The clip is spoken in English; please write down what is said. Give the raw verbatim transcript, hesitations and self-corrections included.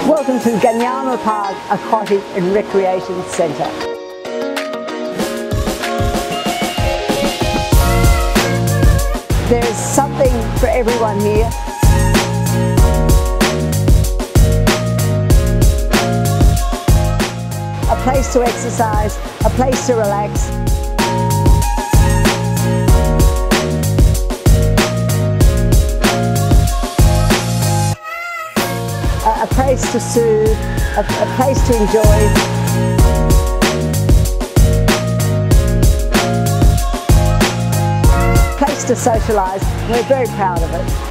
Welcome to Gunyama Park Aquatic and Recreation Centre. There is something for everyone here. A place to exercise, a place to relax. A place to soothe, a, a place to enjoy. A place to socialise. We're very proud of it.